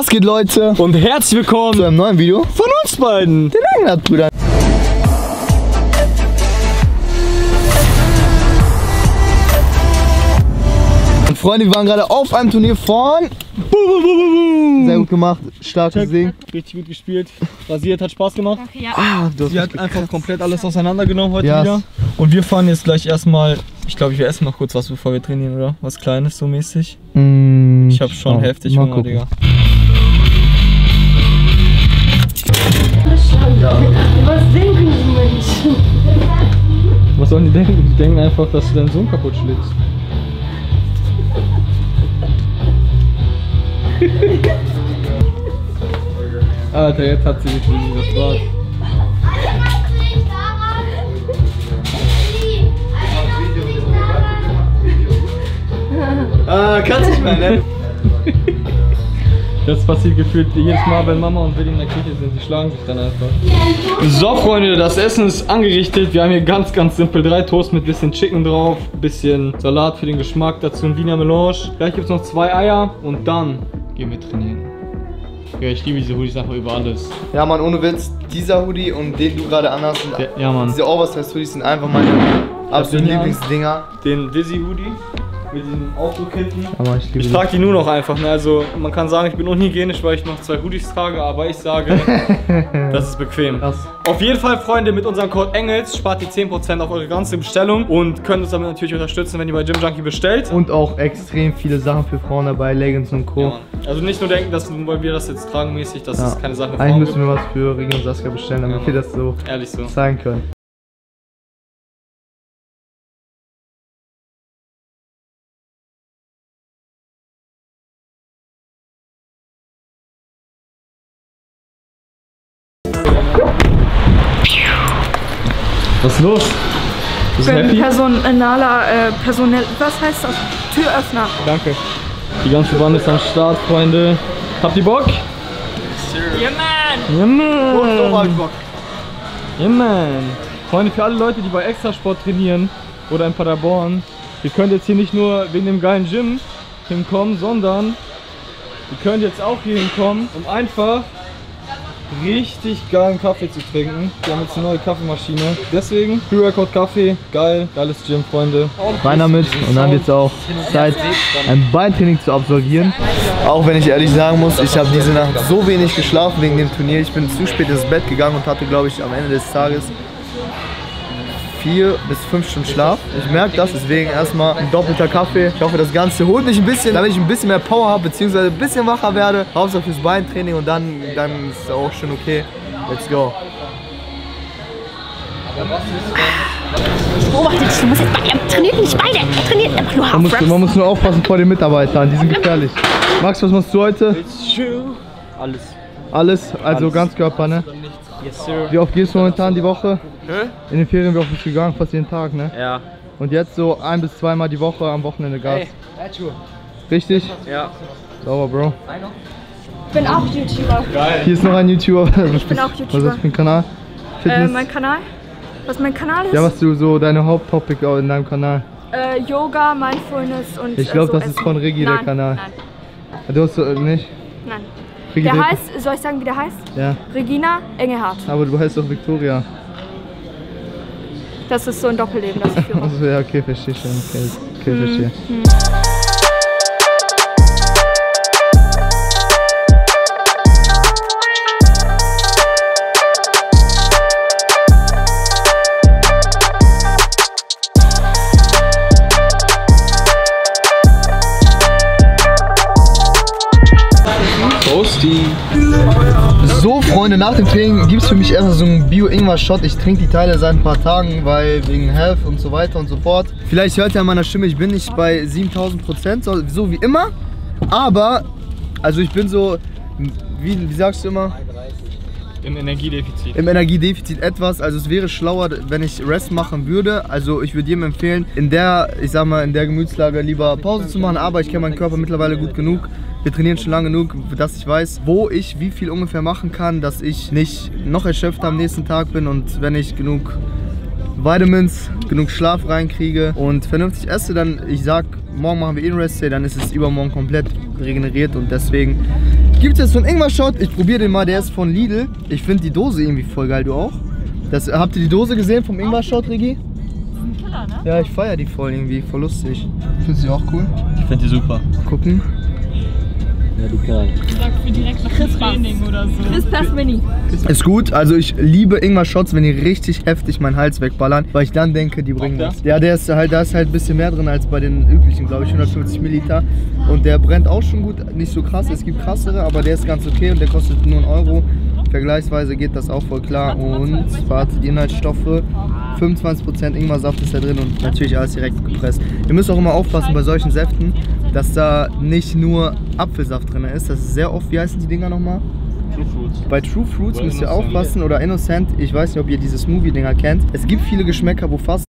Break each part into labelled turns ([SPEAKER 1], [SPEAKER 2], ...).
[SPEAKER 1] Was geht, Leute?
[SPEAKER 2] Und herzlich willkommen
[SPEAKER 1] zu einem neuen Video
[SPEAKER 2] von uns beiden,
[SPEAKER 1] den Langnad-Brüdern. Und Freunde, wir waren gerade auf einem Turnier von... Sehr gut gemacht, starkes Ding.
[SPEAKER 2] Richtig gut gespielt, rasiert, hat Spaß gemacht.
[SPEAKER 3] Danke, ja.
[SPEAKER 2] Sie hat einfach komplett alles auseinandergenommen heute wieder. Und wir fahren jetzt gleich erstmal, ich glaube, wir essen noch kurz was, bevor wir trainieren, oder? Was Kleines so mäßig. Ich habe schon heftig Hunger, Digga.
[SPEAKER 3] Was denken die Menschen?
[SPEAKER 2] Was sollen die denken? Die denken einfach, dass du deinen Sohn kaputt schlägst. Alter, jetzt hat sie sich nicht das Rad.
[SPEAKER 1] Kannst nicht mehr, ne?
[SPEAKER 2] Das passiert gefühlt jedes Mal, wenn Mama und Willi in der Küche sind. Die schlagen sich dann einfach. So, Freunde, das Essen ist angerichtet. Wir haben hier ganz simpel 3 Toast mit bisschen Chicken drauf, bisschen Salat für den Geschmack, dazu ein Wiener Melange. Gleich gibt es noch 2 Eier und dann gehen wir trainieren. Ja, ich liebe diese Hoodies einfach über alles.
[SPEAKER 1] Ja, Mann, ohne Witz, dieser Hoodie und den du gerade anhast,
[SPEAKER 2] ja, Mann.
[SPEAKER 1] Diese Oversize-Hoodies sind einfach meine absoluten Lieblingsdinger.
[SPEAKER 2] Den Dizzy Hoodie mit diesem Aufdruck hinten.
[SPEAKER 1] Aber
[SPEAKER 2] ich trage die nur noch einfach, ne? Also man kann sagen, ich bin unhygienisch, weil ich noch 2 Hoodies trage, aber ich sage, das ist bequem. Krass. Auf jeden Fall, Freunde, mit unserem Code ENGELS spart ihr 10% auf eure ganze Bestellung und könnt uns damit natürlich unterstützen, wenn ihr bei Gym Junkie bestellt.
[SPEAKER 1] Und auch extrem viele Sachen für Frauen dabei, Leggings und Co.
[SPEAKER 2] Ja, also nicht nur denken, dass weil wir das jetzt tragen mäßig, dass es keine Sache für Frauen
[SPEAKER 1] Eigentlich müssen wir was für Regan und Saskia bestellen, damit wir das so
[SPEAKER 2] ehrlich so
[SPEAKER 1] zeigen können.
[SPEAKER 2] Was ist los?
[SPEAKER 3] Ich bin personell, was heißt das? Türöffner.
[SPEAKER 2] Danke. Die ganze Bande ist am Start, Freunde. Habt ihr Bock?
[SPEAKER 3] Ja, Mann!
[SPEAKER 2] Ja, Mann! Ja, Mann! Freunde, für alle Leute, die bei Extrasport trainieren oder in Paderborn, ihr könnt jetzt hier nicht nur wegen dem geilen Gym hinkommen, sondern ihr könnt jetzt auch hier hinkommen, um einfach richtig geilen Kaffee zu trinken. Wir haben jetzt eine neue Kaffeemaschine. Deswegen Pre-Workout Kaffee, geil, geiles Gym, Freunde.
[SPEAKER 1] Weiter mit und dann wird es auch Zeit, ein Beintraining zu absolvieren. Auch wenn ich ehrlich sagen muss, ich habe diese Nacht so wenig geschlafen wegen dem Turnier. Ich bin zu spät ins Bett gegangen und hatte, glaube ich, am Ende des Tages 4 bis 5 Stunden Schlaf. Ich merke das, deswegen erstmal ein doppelter Kaffee. Ich hoffe, das Ganze holt mich ein bisschen, damit ich ein bisschen mehr Power habe, beziehungsweise ein bisschen wacher werde. Hauptsache fürs Beintraining und dann ist es auch schon okay. Let's go.
[SPEAKER 3] Ich beobachte dich, du musst jetzt bei ihm. Trainiert nicht beide. Er trainiert einfach nur Half-Reps.
[SPEAKER 1] Man muss nur aufpassen vor den Mitarbeitern, die sind gefährlich. Max, was machst du heute?
[SPEAKER 2] Alles.
[SPEAKER 1] Alles? Also Ganzkörper, ne?
[SPEAKER 2] Yes, sir.
[SPEAKER 1] Wie oft gehst du momentan die Woche?
[SPEAKER 2] Hä?
[SPEAKER 1] In den Ferien, wie oft bist du gegangen? Fast jeden Tag, ne?
[SPEAKER 2] Ja.
[SPEAKER 1] Und jetzt so 1 bis 2 Mal die Woche am Wochenende Gas.
[SPEAKER 2] Hey.
[SPEAKER 1] Richtig?
[SPEAKER 2] Ja.
[SPEAKER 1] Sauber, Bro.
[SPEAKER 3] Ich bin auch YouTuber.
[SPEAKER 2] Geil.
[SPEAKER 1] Hier ist noch ein YouTuber.
[SPEAKER 3] Ich bin auch YouTuber.
[SPEAKER 1] Was ist das für ein Kanal? Fitness?
[SPEAKER 3] Mein Kanal? Was mein Kanal ist?
[SPEAKER 1] Ja, was du so, deine Haupttopic in deinem Kanal?
[SPEAKER 3] Yoga, Mindfulness und
[SPEAKER 1] Ich glaube,
[SPEAKER 3] so
[SPEAKER 1] das ist von Regi, der Kanal.
[SPEAKER 3] Nein.
[SPEAKER 1] Du hast nicht?
[SPEAKER 3] Nein.
[SPEAKER 1] Regi
[SPEAKER 3] Der heißt, soll ich sagen, wie der heißt?
[SPEAKER 1] Ja.
[SPEAKER 3] Regina Engelhardt.
[SPEAKER 1] Aber du heißt doch Victoria.
[SPEAKER 3] Das ist so ein Doppelleben, das ich führe.
[SPEAKER 1] Also ja, okay, verstehe schon. Okay, verstehe. So, Freunde, nach dem Training gibt es für mich erstmal so einen Bio-Ingwer-Shot. Ich trinke die Teile seit ein paar Tagen, weil wegen Health und so weiter und so fort. Vielleicht hört ihr an meiner Stimme, ich bin nicht bei 7000%, so wie immer. Aber, also ich bin so, wie sagst du immer?
[SPEAKER 2] Im Energiedefizit.
[SPEAKER 1] Im Energiedefizit etwas, also es wäre schlauer, wenn ich Rest machen würde. Also ich würde jedem empfehlen, in der Gemütslage lieber Pause zu machen. Aber ich kenne meinen Körper mittlerweile gut genug. Wir trainieren schon lange genug, dass ich weiß, wo ich wie viel ungefähr machen kann, dass ich nicht noch erschöpfter am nächsten Tag bin und wenn ich genug Vitamins, genug Schlaf reinkriege und vernünftig esse, dann, ich sag, morgen machen wir Rest Day, dann ist es übermorgen komplett regeneriert und deswegen gibt es jetzt so einen Ingwer-Shot. Ich probiere den mal, der ist von Lidl. Ich finde die Dose irgendwie voll geil, du auch? Habt ihr die Dose gesehen vom Ingwer-Shot, Rigi?
[SPEAKER 3] Killer, ne?
[SPEAKER 1] Ja, ich feiere die voll irgendwie, voll lustig. Findest du die auch cool?
[SPEAKER 2] Ich finde die super.
[SPEAKER 1] Gucken.
[SPEAKER 2] Ja, du Kerl.
[SPEAKER 3] Ich sag für direkt nach Training oder so. Crispers Mini.
[SPEAKER 1] Ist gut, also ich liebe Ingwer-Shots, wenn die richtig heftig meinen Hals wegballern, weil ich dann denke, die bringen das. Ja, da ist halt ein bisschen mehr drin als bei den üblichen, glaube ich, 150 Milliliter. Und der brennt auch schon gut, nicht so krass, es gibt krassere, aber der ist ganz okay und der kostet nur 1 Euro. Vergleichsweise geht das auch voll klar und warte, die Inhaltsstoffe, 25% Ingwersaft ist da drin und natürlich alles direkt gepresst. Ihr müsst auch immer aufpassen bei solchen Säften, dass da nicht nur Apfelsaft drin ist, das ist sehr oft, wie heißen die Dinger nochmal?
[SPEAKER 2] True Fruits.
[SPEAKER 1] Bei True Fruits müsst ihr aufpassen oder Innocent, ich weiß nicht, ob ihr diese Smoothie-Dinger kennt. Es gibt viele Geschmäcker, wo fast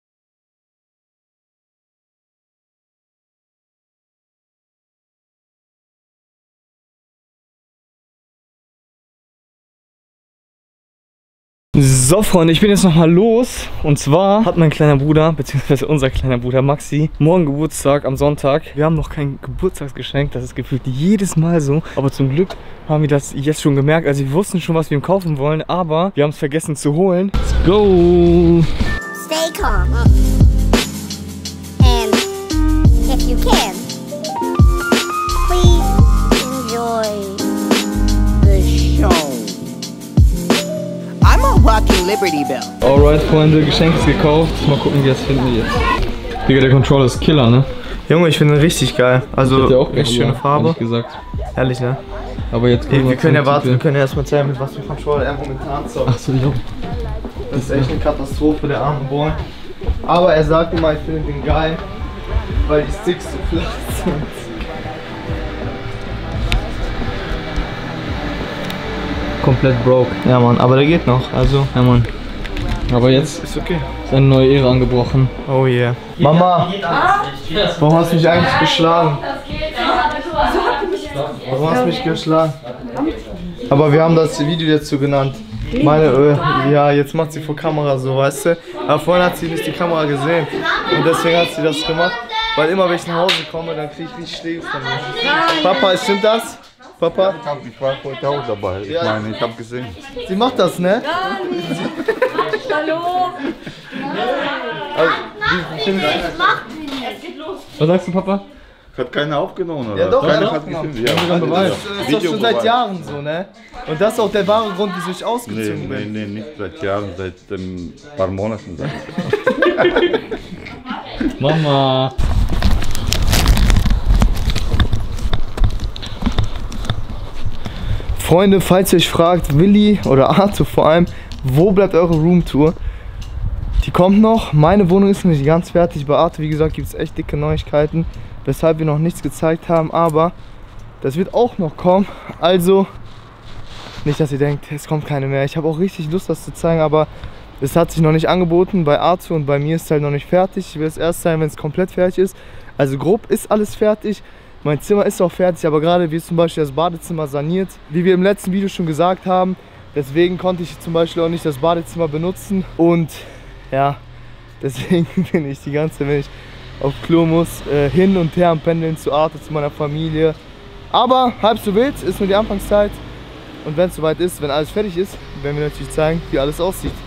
[SPEAKER 2] So Freunde, ich bin jetzt nochmal los und zwar hat mein kleiner Bruder, beziehungsweise unser kleiner Bruder Maxi, morgen Geburtstag am Sonntag. Wir haben noch kein Geburtstagsgeschenk, das ist gefühlt jedes Mal so, aber zum Glück haben wir das jetzt schon gemerkt. Also wir wussten schon, was wir ihm kaufen wollen, aber wir haben es vergessen zu holen. Let's go!
[SPEAKER 4] Stay calm. And if you can, please enjoy the show. I'm a walking Liberty Bell.
[SPEAKER 2] Alright Freunde, Geschenk ist gekauft. Mal gucken, wie das finden wir jetzt. Digga, der Controller ist Killer, ne?
[SPEAKER 1] Junge, ich finde ihn richtig geil. Also
[SPEAKER 2] ja auch
[SPEAKER 1] echt schöne Farbe.
[SPEAKER 2] Gesagt.
[SPEAKER 1] Ehrlich, ne?
[SPEAKER 2] Aber jetzt
[SPEAKER 1] wir können ja warten, wir können ja erstmal zeigen, mit was für Controller er momentan zockt.
[SPEAKER 2] Achso, ja.
[SPEAKER 1] Das ist echt eine Katastrophe, der arme Boy. Aber er sagt immer, ich finde den geil, weil die Sticks so flach sind. Komplett broke. Ja Mann, aber der geht noch, also, ja Mann.
[SPEAKER 2] Aber jetzt
[SPEAKER 1] ist okay.
[SPEAKER 2] Ist eine neue Ära angebrochen.
[SPEAKER 1] Oh yeah. Mama, warum hast du mich eigentlich geschlagen? Warum hast du mich geschlagen? Aber wir haben das Video jetzt so genannt. Meine, ja, jetzt macht sie vor Kamera so, weißt du? Aber vorhin hat sie nicht die Kamera gesehen. Und deswegen hat sie das gemacht. Weil immer, wenn ich nach Hause komme, dann kriege ich nicht Schläge von mir. Papa, stimmt das? Papa?
[SPEAKER 5] Ich war heute auch dabei. Ich meine, ich habe gesehen.
[SPEAKER 1] Sie macht das, ne?
[SPEAKER 3] Hallo.
[SPEAKER 1] Also,
[SPEAKER 2] Was sagst du, Papa?
[SPEAKER 5] Hat keiner aufgenommen, oder?
[SPEAKER 1] ja doch,
[SPEAKER 5] Keiner
[SPEAKER 1] er
[SPEAKER 5] hat
[SPEAKER 1] aufgenommen.
[SPEAKER 5] gefilmt. Ja,
[SPEAKER 1] Das ist doch schon seit Jahren so, ne? Und das ist auch der wahre Grund, wieso ich ausgezogen bin.
[SPEAKER 5] Nee, nicht seit Jahren, seit ein paar Monaten.
[SPEAKER 2] Mama.
[SPEAKER 1] Freunde, falls ihr euch fragt, Willi oder Arthur vor allem, wo bleibt eure Roomtour? Die kommt noch. Meine Wohnung ist noch nicht ganz fertig. Bei Arthur, wie gesagt, gibt es echt dicke Neuigkeiten, weshalb wir noch nichts gezeigt haben. Aber das wird auch noch kommen. Also, nicht, dass ihr denkt, es kommt keine mehr. Ich habe auch richtig Lust, das zu zeigen, aber es hat sich noch nicht angeboten. Bei Arthur und bei mir ist es halt noch nicht fertig. Ich will es erst zeigen, wenn es komplett fertig ist. Also grob ist alles fertig. Mein Zimmer ist auch fertig, aber gerade wird zum Beispiel das Badezimmer saniert. Wie wir im letzten Video schon gesagt haben, deswegen konnte ich zum Beispiel auch nicht das Badezimmer benutzen. Und ja, deswegen bin ich die ganze Zeit, wenn ich auf Klo muss, hin und her am Pendeln zu Arthur, zu meiner Familie. Aber halb so wild, ist nur die Anfangszeit. Und wenn es soweit ist, wenn alles fertig ist, werden wir natürlich zeigen, wie alles aussieht.